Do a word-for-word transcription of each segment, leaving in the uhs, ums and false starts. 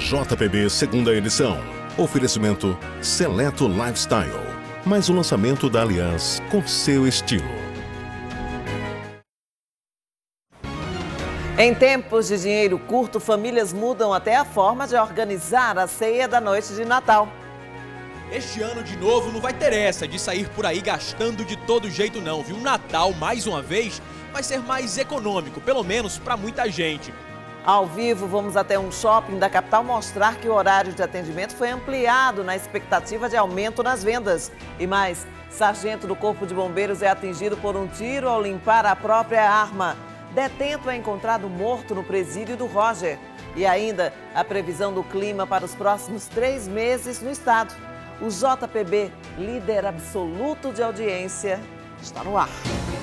J P B segunda edição. Oferecimento Seleto Lifestyle. Mais um lançamento da Allianz com seu estilo. Em tempos de dinheiro curto, famílias mudam até a forma de organizar a ceia da noite de Natal. Este ano, de novo, não vai ter essa de sair por aí gastando de todo jeito não, viu? O Natal, mais uma vez, vai ser mais econômico, pelo menos para muita gente. Ao vivo, vamos até um shopping da capital mostrar que o horário de atendimento foi ampliado na expectativa de aumento nas vendas. E mais, sargento do Corpo de Bombeiros é atingido por um tiro ao limpar a própria arma. Detento é encontrado morto no presídio do Roger. E ainda, a previsão do clima para os próximos três meses no estado. O J P B, líder absoluto de audiência, está no ar.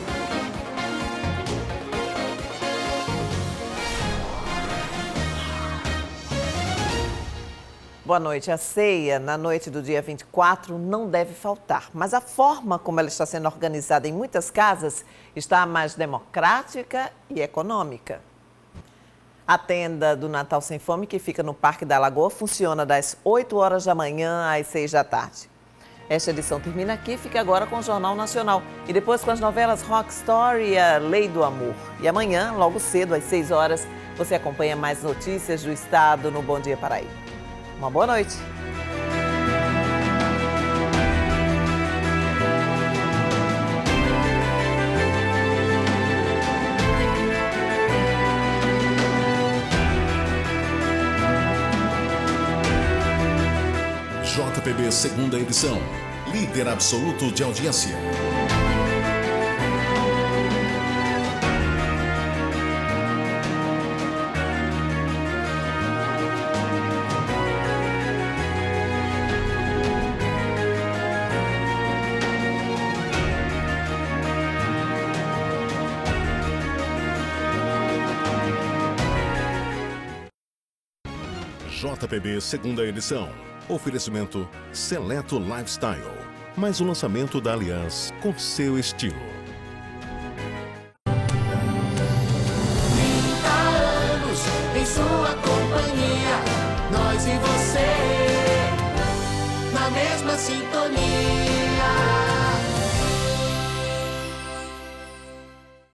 Boa noite. A ceia, na noite do dia vinte e quatro, não deve faltar. Mas a forma como ela está sendo organizada em muitas casas está mais democrática e econômica. A tenda do Natal Sem Fome, que fica no Parque da Lagoa, funciona das oito horas da manhã às seis da tarde. Esta edição termina aqui, fica agora com o Jornal Nacional. E depois com as novelas Rock Story e a Lei do Amor. E amanhã, logo cedo, às seis horas, você acompanha mais notícias do estado no Bom Dia Paraíba. Uma boa noite. J P B segunda edição. Líder absoluto de audiência. J P B segunda edição. Oferecimento Seleto Lifestyle. Mais um lançamento da Allianz com seu estilo. trinta anos em sua companhia, nós e você, na mesma sintonia.